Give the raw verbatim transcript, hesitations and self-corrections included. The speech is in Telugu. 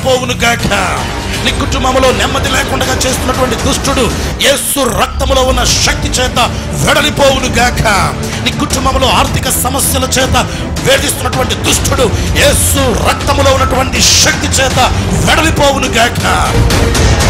వెడలిపోవును గాక. నీ కుటుంబంలో నెమ్మది లేకుండా చేస్తున్నటువంటి దుష్టుడు యేసు రక్తములో ఉన్న శక్తి చేత వెడలిపోవును గాక. నీ కుటుంబంలో ఆర్థిక సమస్యల చేత వేధిస్తున్నటువంటి దుష్టుడు యేసు రక్తములో ఉన్నటువంటి శక్తి చేత వెడలిపోవును గాక.